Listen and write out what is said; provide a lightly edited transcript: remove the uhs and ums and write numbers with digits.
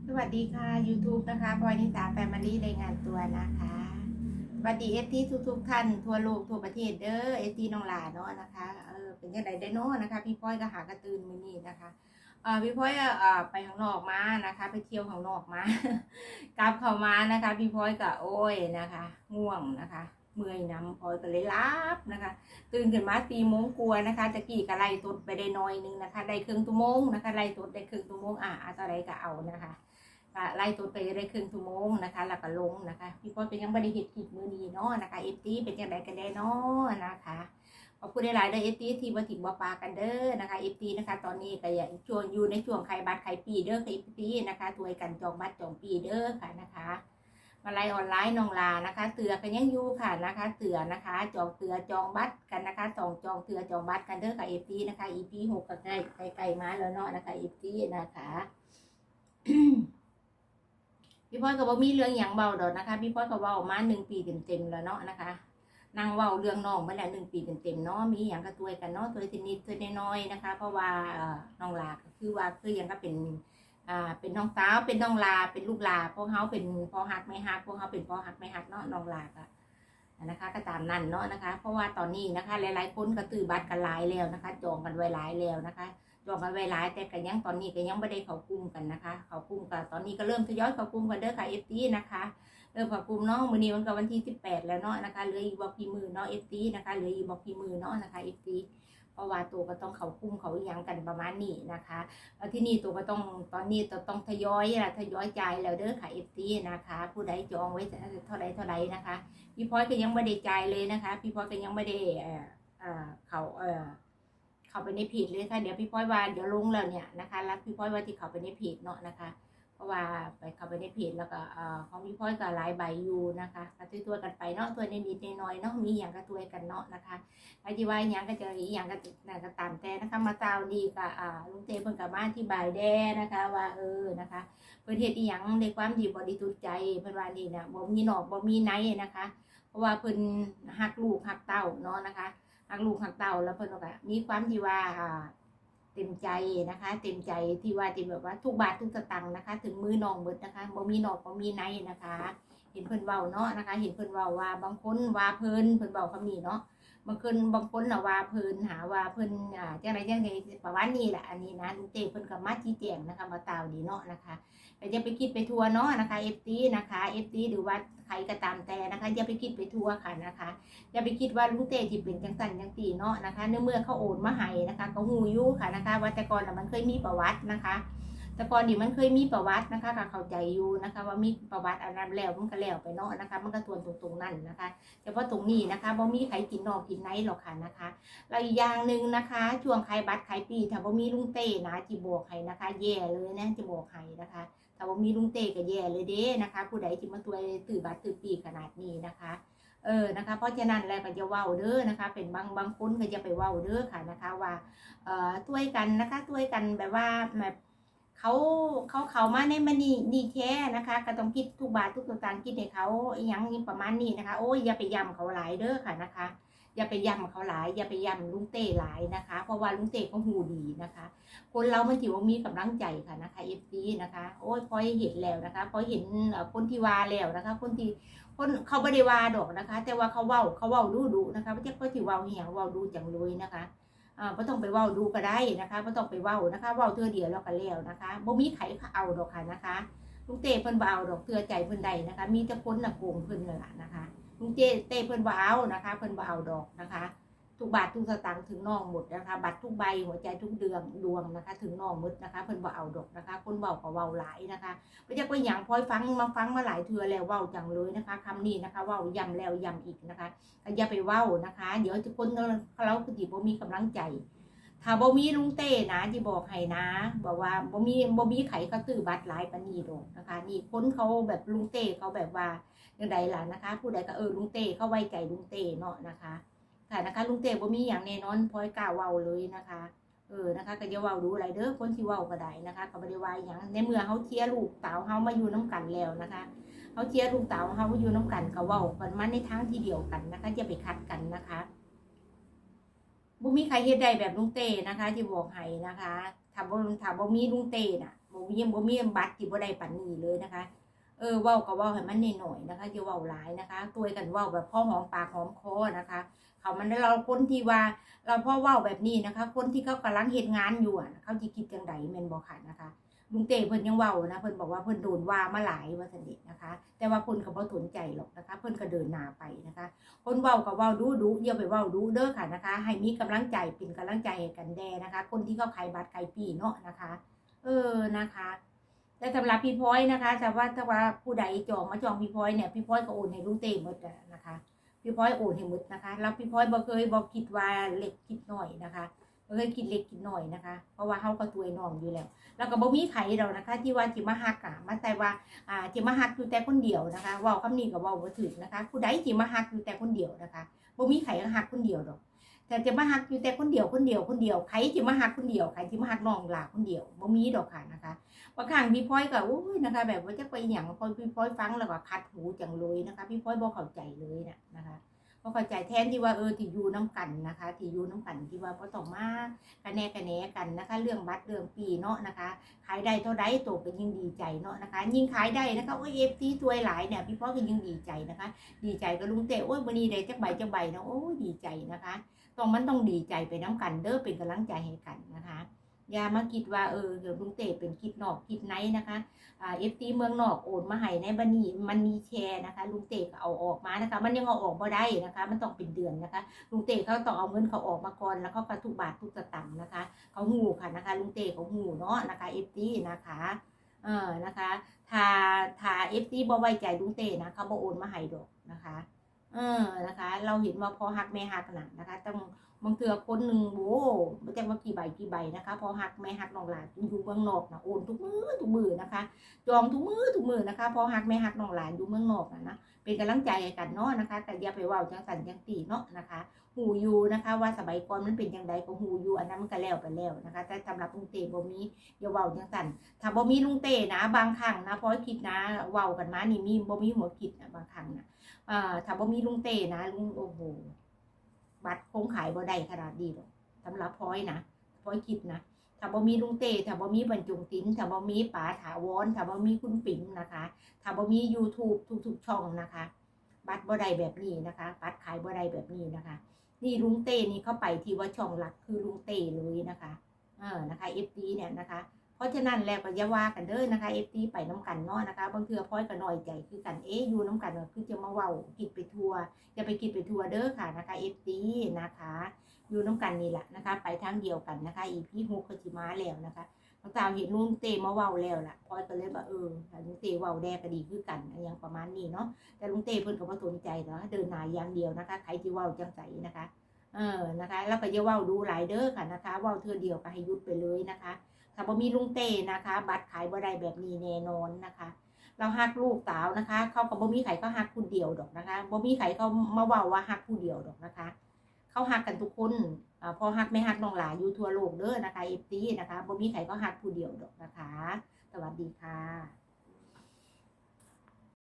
สวัสดีค่ะ YouTube นะคะพลอยนิสาแฟมิลี่รายงานตัวนะคะสวัสดีFTทุกท่านทั่วโลกทั่วประเทศเด้อFTน้องหลาเนาะนะคะเป็นยังไงได้เนาะนะคะพี่พลอยก็หากระตือนมือนี่นะคะพี่พลอยไปข้างนอกมานะคะไปเที่ยวข้างนอกมากลับเข้ามานะคะพี่พลอยก็โอ้ยนะคะง่วงนะคะเมื่อยน้ำพลอยก็เลยรับนะคะตื่นขึ้นมา4 โมงกว่านะคะจะกี่กะไล่ตดไปได้น้อยนึงนะคะได้ครึ่งชั่วโมงนะคะไล่ตดได้ครึ่งชั่วโมงตอนไหนก็เอานะคะไล่ตัวไปได้ครึ่งชั่วโมงนะคะแล้วก็ลงนะคะพี่พลอยเป็นยังบริเหตุกิจมือนี้เนาะนะคะFTเป็นยังไงกันได้เนาะนะคะขอบคุณหลายๆเด้อFTที่มาถึงบ่ปากันเด้อนะคะFTนะคะตอนนี้ก็อย่างช่วงอยู่ในช่วงใครบัตรใครปีเด้อFTนะคะถวยกันจองบัตรจองปีเด้อค่ะนะคะมาไล่ออนไลน์น้องลานะคะเตือกันยังอยู่ค่ะนะคะเตือนะคะจองเตือจองบัตรกันนะคะจองเตือจองบัตรกันเด้อค่ะFTนะคะ EP 6ก็ใกล้มาแล้วเนาะนะคะFTนะคะพี่พลอยก็บอกมีเรื่องอย่างเบาดอกนะคะพี่พลอยก็เว้ามา1 ปีเต็มแล้วเนาะนะคะนางเว้าเรื่องน้องมาแล้ว1 ปีเต็มเนาะมีอย่างกระตัวยกันเนาะตัวนิดตัวน้อยๆนะคะเพราะว่าน้องลาคือว่าคือยังก็เป็นน้องสาวเป็นน้องลาเป็นลูกลาพวกเขาเป็นพ่อหักไม่หักพวกเขาเป็นพ่อหักไม่หักเนาะน้องลาก็นะคะก็ตามนั่นเนาะนะคะเพราะว่าตอนนี้นะคะหลายๆคนก็ตื้อบัตรกันหลายแล้วนะคะจองกันไว้หลายแล้วนะคะจองกันไว้หลายแต่ก็ยังตอนนี้ก็ยังไม่ได้เข้ากลุ่มกันนะคะเข้ากลุ่มกันตอนนี้ก็เริ่มทยอยเข้ากลุ่มกันเด้อค่ะFTนะคะเริ่มเข้ากลุ่มเนาะมื้อนี้มันก็วันที่18แล้วเนาะนะคะเหลืออีกบอกกี่มือเนาะFTนะคะเหลืออีกบอกกี่มือเนาะนะคะFTเพราะว่าตัวก็ต้องเข้ากลุ่มเขายังกันประมาณนี้นะคะแล้วที่นี่ตัวก็ต้องตอนนี้ต้องทยอยจ่ายแล้วเด้อค่ะFTนะคะผู้ใดจองไว้เท่าไรนะคะพี่พลอยก็ยังไม่ได้จ่ายเลยนะคะพี่พลอยก็ยังไม่ได้เข้าไปในเพจเลยค่ะเดี๋ยวพี่พลอยว่าเดี๋ยวลงแล้วเนี่ยนะคะแล้วพี่พลอยว่าที่เข้าไปในเพจเนาะนะคะเพราะว่าไปเข้าไปในเพจแล้วก็ของพี่พลอยก็หลายใบอยู่นะคะก็ตัวกันไปเนาะตัวนิดๆน้อยๆเนาะมีอย่างก็ตัวกันเนาะนะคะไอ้ที่ว่าอย่างก็จะอย่างก็ตามแต่นะคะมาเจ้าดีก็ลุงเต้เพิ่นกับมาที่ใบแดนะคะว่านะคะเพิ่นเฮ็ดอีหยังในความดีบริสุทธิ์ใจเพิ่นว่านี่นะบ่มีนอกบ่มีในนะคะเพราะว่าเพิ่นฮักลูกฮักเต้าเนาะนะคะหักลูกหักเต่าแล้วเพิ่นก็มีความที่ว่าเต็มใจนะคะเต็มใจที่ว่าที่แบบว่าทุกบาททุกสตางค์นะคะถึงมือน้องเบิดนะคะบ่มีนอกบ่มีในนะคะเห็นเพิ่นเว้าเนาะนะคะเห็นเพิ่นเว้าว่าบางคนว่าเพิ่นเว้าคำนี้เนาะบางคนน่ะว่าเพิ่นหาว่าเพิ่นจังไดประมาณนี้แหละอันนี้นะลุงเต้เพิ่นก็มาชี้แจงนะคะมาตาวดีเนาะนะคะแต่อย่าไปคิดไปทัวเนาะนะคะFTนะคะFTหรือว่าใครก็ตามแต่นะคะอย่าไปคิดไปทัวค่ะนะคะอย่าไปคิดว่าลุงเต้ที่เป็นจังสันจังตีเนาะนะคะเมื่อเขาโอนมาให้นะคะก็หูยู่ค่ะนะคะว่าแต่ก่อนมันเคยมีประวัตินะคะแต่ก่อนนี่มันเคยมีประวัตินะคะก็เข้าใจอยู่นะคะว่ามีประวัติอันนั้นแล้วมันก็แล้วไปเนาะนะคะมันก็ทวนตรงนั้นนะคะแต่ว่าตรงนี้นะคะบ่มีใครกินนอกกินไหนหรอกค่ะนะคะแล้วอีกอย่างหนึ่งนะคะช่วงขายบัตรขายปีถ้าบ่มีลุงเต้นะจีบอกให้นะคะแย่เลยนะจะบอกให้นะคะถ้าบ่มีลุงเต้ก็แย่เลยเด้นะคะผู้ใดที่มาตัวตื้อบัตรตื้อปีขนาดนี้นะคะนะคะเพราะฉะนั้นแล้วก็จะเว้าเด้อนะคะเป็นบางคนก็จะไปเว้าเด้อค่ะนะคะว่าช่วยกันนะคะช่วยกันแบบว่าแบบเขามาในมันนี่แค่นะคะก็ต้องคิดทุกบาททุกสตางค์คิดให้เขาอย่างนี้ประมาณนี้นะคะโอ้ยอย่าไปย้ำเขาหลายเด้อค่ะนะคะอย่าไปย้ำเขาหลายอย่าไปย้ำลุงเต้หลายนะคะเพราะว่าลุงเต้ก็หูดีนะคะคนเรามันถือว่ามีกำลังใจค่ะนะคะFTนะคะโอ้ยพอเห็นแล้วนะคะพอเห็นคนที่ว่าแล้วนะคะคนเขาไม่ได้ว่าดอกนะคะแต่ว่าเขาเว้าดูนะคะไม่ใช่เขาที่เว้าเหี้ยเว้าดูจังเลยนะคะไม่ต้องไปเว้าดูก็ได้นะคะไม่ต้องไปเว้านะคะเว้าเทื่อเดียวแล้วก็แล้วนะคะบ่มีใครเอาดอกค่ะนะคะลุงเต้เพิ่นบ่เอาดอกเทื่อใจเพิ่นใดนะคะมีแต่คนโกงเพิ่นนั่นแหละนะคะลุงเต้เพิ่นบ่เอานะคะเพิ่นบ่เอาดอกนะคะทุกบาททุกสตางค์ถึงน้องหมดนะคะบัตรทุกใบหัวใจทุกดวงนะคะถึงน้องหมดนะคะเพิ่นบ่เอาดอกนะคะคนเว้าก็เว้าหลายนะคะไม่ใช่ว่าอย่างพลอยฟังมาหลายเทื่อแล้วเว้าจังเลยนะคะคำนี้นะคะเว้าย้ำแล้วย้ำอีกนะคะอย่าไปเว้านะคะเดี๋ยวทุกคนเราคือที่บ่มีกำลังใจถ้าบ่มีลุงเต้นะที่บอกให้นะบอกว่าบ่มีไขเขาตื้อบัตรหลายปานนี้ดอกนะคะนี่คนเขาแบบลุงเต้เขาแบบว่าอย่างใดล่ะนะคะผู้ใดก็ลุงเต้เขาไว้ใจลุงเต้เนาะนะคะค่ะนะคะลุงเต้บ่มีอย่างแน่นอนพลอยกล้าเว้าเลยนะคะนะคะก็จะเว้าดูอะไรเด้อคนที่เว้าก็ได้นะคะก็ไม่ได้ว่าอย่างในเมื่อเขาเชียร์ลูกเต๋าเขามาอยู่น้ำกันแล้วนะคะเขาเชียร์ลูกเต๋าเขามาอยู่น้ำกันก็เว้ากันมาในทางที่เดียวกันนะคะจะไปขัดกันนะคะบุมีใครเฮ็ดได้แบบลุงเต้นะคะที่บอกให้นะคะถ้าบ่มีลุงเต้น่ะบ่บ่มีบัตรที่บ่ได้ปานนี้เลยนะคะเว้าก็เว้าให้มันหน่อยๆนะคะอย่าเว้าหลายนะคะตัวกันเว้าแบบพอหอมปากหอมคอนะคะเขามันเราคนที่ว่าเราพอเว้าแบบนี้นะคะคนที่เขากำลังเฮ็ดงานอยู่เขาสิคิดจังไดแม่นบ่ค่ะนะคะลุงเต้เพิ่นยังเว้านะเพิ่นบอกว่าเพิ่นโดนว่ามาหลายว่าซั่นเด้นะคะแต่ว่าเพิ่นก็บ่สนใจหรอกนะคะเพิ่นก็เดินหน้าไปนะคะคนเว้าก็เว้าดูอย่าไปเว้าดูเด้อค่ะนะคะให้มีกำลังใจเป็นกำลังใจให้กันแด่นะคะคนที่เขาขายบัตรขายปีเนาะนะคะนะคะแต่สำหรับพี่พลอยนะคะแต่ว่าถ้าว่าผู้ใดจองมาจองพี่พลอยเนี่ยพี่พลอยก็โอนให้ลุงเต้หมดนะคะพี่พลอยโอนให้หมดนะคะแล้วพี่พลอยบ่เคยบอกคิดว่าเล็กคิดน้อยนะคะบ่เคยคิดเล็กคิดน้อยนะคะเพราะว่าเฮาก็ตัวน้องอยู่แล้วแล้วก็บ่มีใครดอกนะคะที่ว่าสิมาฮักมาแต่ว่าสิมาฮักอยู่แต่คนเดียวนะคะเว้าคำนี้ก็เว้าบ่ถูกนะคะผู้ใดสิมาฮักอยู่แต่คนเดียวนะคะบ่มีใครฮักคนเดียวดอกแต่จะมาฮักอยู่แต่คนเดียวใครสิมาฮักคนเดียวใครสิมาฮักน้องหลาคนเดียวบ่มีดอกค่ะนะคะบางครั้งพี่พลอยก็โอ้ยนะคะแบบว่าจะไปหยังพอพี่พลอยฟังแล้วก็คัดหูจังเลยนะคะพี่พลอยบ่เข้าใจเลยนะคะบ่เข้าใจแทนที่ว่าที่อยู่น้ำกันนะคะที่อยู่น้ำกันที่ว่าบ่ต้องมากระแนกันนะคะเรื่องบัตรเรื่องปีเนาะนะคะขายได้เท่าใดโตก็ยิ่งดีใจเนาะนะคะยิ่งขายได้นะคะโอ้ยFTสวยหลายเนี่ยพี่พลอยก็ยิ่งดีใจนะคะดีใจกับลุงเต้โอ้ยมื้อนี้ได้จักใบเนาะโอ้ยดีใจนะคะมันต้องดีใจไปน้ำกันเด้อเป็นกำลังใจให้กันนะคะอย่ามาคิดว่าเดี๋ยวลุงเต้เป็นคิดนอกคิดไหนนะคะFT เมืองนอกโอนมาให้ในบัญชีมันมีแชร์นะคะลุงเต้ก็เอาออกมานะคะมันยังเอาออกบ่ได้นะคะมันต้องเป็นเดือนนะคะลุงเต้เขาต้องเอาเงินเขาออกมาก่อนแล้วเขาก็ทุกบาททุกสตางค์นะคะเขาหูค่ะนะคะลุงเต้เขาหูเนาะนะคะ FT นะคะนะคะถ้า FT บ่ไว้ใจลุงเต้นะเขาบ่โอนมาให้ดอกนะคะนะคะเราเห็นว่าพอหักแม่หักน่ะนะคะต้องบางเทื่อคนหนึ่งโว้ไม่ใช่ว่ากี่ใบนะคะพอหักแม่หักน้องหลานอยู่เมืองนอกนะโอนทุกมือนะคะจองทุกมือนะคะพอหักแม่หักน้องหลานอยู่เมืองนอกนะเป็นกำลังใจกันเนาะนะคะแต่อย่าไปว่าจังสันจังตีเนาะนะคะหูอยู่นะคะว่าสมัยก่อนมันเป็นยังไงก็หูอยู่อันนั้นมันก็แล้วไปแล้วนะคะแต่สำหรับลุงเต้บ่มีอย่าว่าจังสันถ้าบ่มีลุงเต้นะบางครั้งนะพอคิดนะเว้ากันมานี่มีบ่มีหัวคิดนะบางครั้งนะถ้าบ่มีลุงเต้นะลุงโอ้โหบัตรคงขายบ่ได้ขนาดนี้หรอกสำหรับพลอยนะพลอยคิดนะถ้าบ่มีลุงเต้ถ้าบ่มีบรรจงศิลป์ถ้าบ่มีป๋าถาวรถ้าบ่มีคุณปิ่งนะคะถ้าบ่มี YouTube ทุกช่องนะคะบัตรบ่ได้แบบนี้นะคะบัตรขายบ่ได้แบบนี้นะคะนี่ลุงเต้นี่เข้าไปที่ว่าช่องหลักคือลุงเต้เลยนะคะนะคะ FD เนี่ยนะคะเพราะฉะนั้นแล้วก็อย่าว่ากันเด้อนะคะ FD ไปน้ำกันเนาะนะคะบางเทื่อพลอยก็น้อยใจคือกันอยู่น้ำกันคือจะมาเว้ากินไปทัวอย่าไปกินไปทัวเด้อค่ะนะคะ FD นะคะอยู่น้ำกันนี่แหละนะคะไปทางเดียวกันนะคะ EP 6ก็สิมาแล้วนะคะน้องสาวเห็นลุงเต้มาเว้าแล้วล่ะพลอยก็เลยว่าลุงเต้เว้าแดก็ดีคือกันอย่างประมาณนี้เนาะแต่ลุงเต้เพิ่นก็บ่สนใจเนาะเดินหน้าอย่างเดียวนะคะใครที่เว้าจังไสนะคะนะคะแล้วก็อย่าเว้าดูหลายเด้อค่ะนะคะเว้าเทื่อเดียวก็ให้หยุดไปเลยนะคะถ้าบ่มีลุงเต้นะคะบัตรขายบ่ได้แบบนี้แน่นอนนะคะเราฮักลูกสาวนะคะเขาก็บ่มีใครเขาฮักผู้เดียวดอกนะคะบ่มีใครเขามาเว้าว่าฮักผู้เดียวดอกนะคะเขาฮักกันทุกคนพอฮักไม่ฮักน้องหลานอยู่ทั่วโลกเด้อนะคะ FT นะคะบ่มีใครก็ฮักผู้เดียวดอกนะคะสวัสดีค่ะ